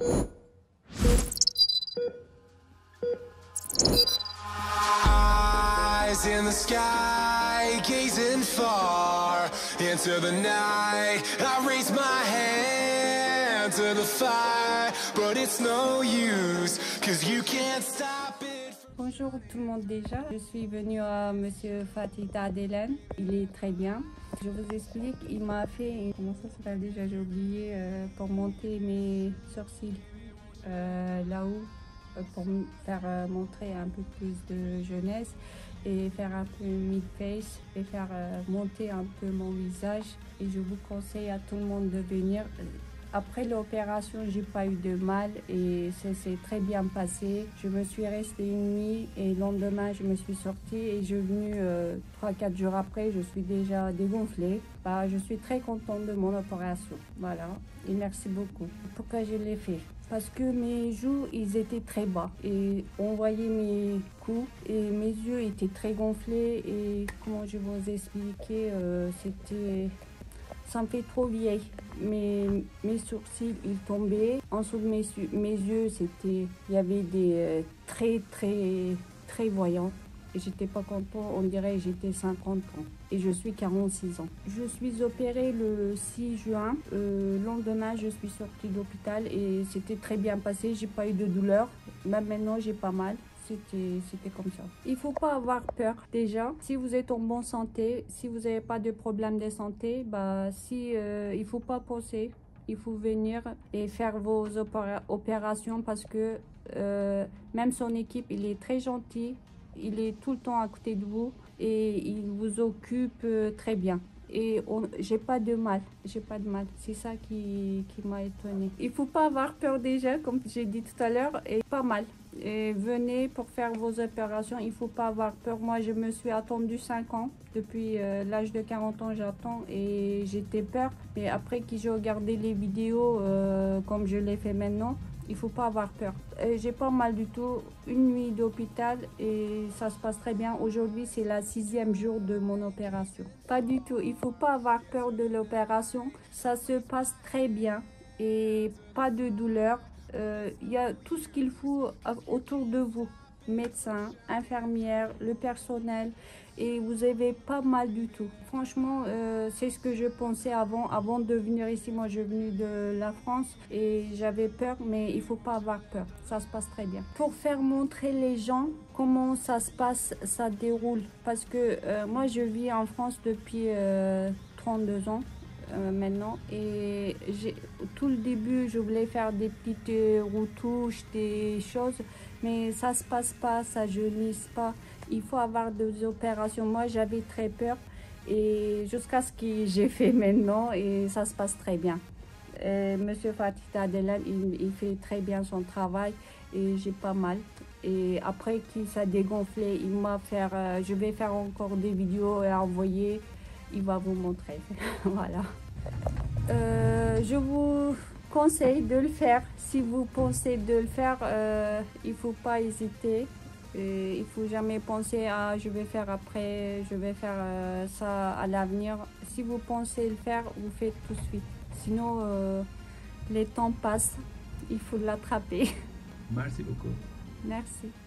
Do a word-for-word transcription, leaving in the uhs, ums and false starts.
Eyes in the sky, gazing far into the night. I raise my hand to the fire, but it's no use, cause you can't stop it. Bonjour tout le monde déjà. Je suis venue à Monsieur Fatih Tadelen. Il est très bien. Je vous explique, il m'a fait, comment ça s'appelle déjà, j'ai oublié, euh, pour monter mes sourcils euh, là-haut, euh, pour me faire euh, montrer un peu plus de jeunesse et faire un peu mid-face et faire euh, monter un peu mon visage. Et je vous conseille à tout le monde de venir. Après l'opération, j'ai pas eu de mal et ça s'est très bien passé. Je me suis restée une nuit et le lendemain, je me suis sortie et je suis venue euh, trois quatre jours après, je suis déjà dégonflée. Bah, je suis très contente de mon opération. Voilà, et merci beaucoup. Pourquoi je l'ai fait? Parce que mes joues, ils étaient très bas et on voyait mes coups et mes yeux étaient très gonflés et comment je vous expliquer, euh, c'était... Ça me fait trop vieille. Mes, mes sourcils, ils tombaient. En dessous de mes, mes yeux, c'était, il y avait des euh, très, très, très voyants. Et j'étais pas contente, on dirait que j'étais cinquante ans. Et je suis quarante-six ans. Je suis opérée le six juin. Euh, le lendemain, je suis sortie d'hôpital et c'était très bien passé. J'ai pas eu de douleur. Même maintenant, j'ai pas mal. C'était comme ça. Il faut pas avoir peur déjà. Si vous êtes en bonne santé, si vous n'avez pas de problème de santé, bah si euh, il faut pas penser. Il faut venir et faire vos opérations parce que euh, même son équipe, il est très gentil. Il est tout le temps à côté de vous et il vous occupe euh, très bien. Et j'ai pas de mal, j'ai pas de mal. C'est ça qui, qui m'a étonnée. Il faut pas avoir peur déjà, comme j'ai dit tout à l'heure, et pas mal. Et venez pour faire vos opérations, il faut pas avoir peur. Moi, je me suis attendue cinq ans. Depuis euh, l'âge de quarante ans, j'attends et j'étais peur. Mais après que j'ai regardé les vidéos, euh, comme je l'ai fait maintenant, il faut pas avoir peur. J'ai pas mal du tout. Une nuit d'hôpital et ça se passe très bien. Aujourd'hui, c'est la sixième jour de mon opération. Pas du tout. Il faut pas avoir peur de l'opération. Ça se passe très bien et pas de douleur. Il euh, y a tout ce qu'il faut autour de vous. Médecins, infirmières, le personnel et vous avez pas mal du tout. Franchement, euh, c'est ce que je pensais avant. Avant de venir ici, moi je suis venue de la France et j'avais peur, mais il faut pas avoir peur. Ça se passe très bien. Pour faire montrer les gens comment ça se passe, ça déroule. Parce que euh, moi je vis en France depuis euh, trente-deux ans. Euh, maintenant et j'ai tout le début je voulais faire des petites euh, retouches, des choses, mais ça se passe pas, ça jeunisse pas. Il faut avoir des opérations. Moi j'avais très peur et jusqu'à ce que j'ai fait maintenant et ça se passe très bien. Euh, Monsieur Fatih Tadelen, il, il fait très bien son travail et j'ai pas mal. Et après qu'il s'est dégonflé, il m'a fait, euh, je vais faire encore des vidéos et envoyer. Il va vous montrer. Voilà. Euh, je vous conseille de le faire. Si vous pensez de le faire, euh, il ne faut pas hésiter. Et il ne faut jamais penser à je vais faire après, je vais faire euh, ça à l'avenir. Si vous pensez le faire, vous faites tout de suite. Sinon, euh, les temps passent. Il faut l'attraper. Merci beaucoup. Merci.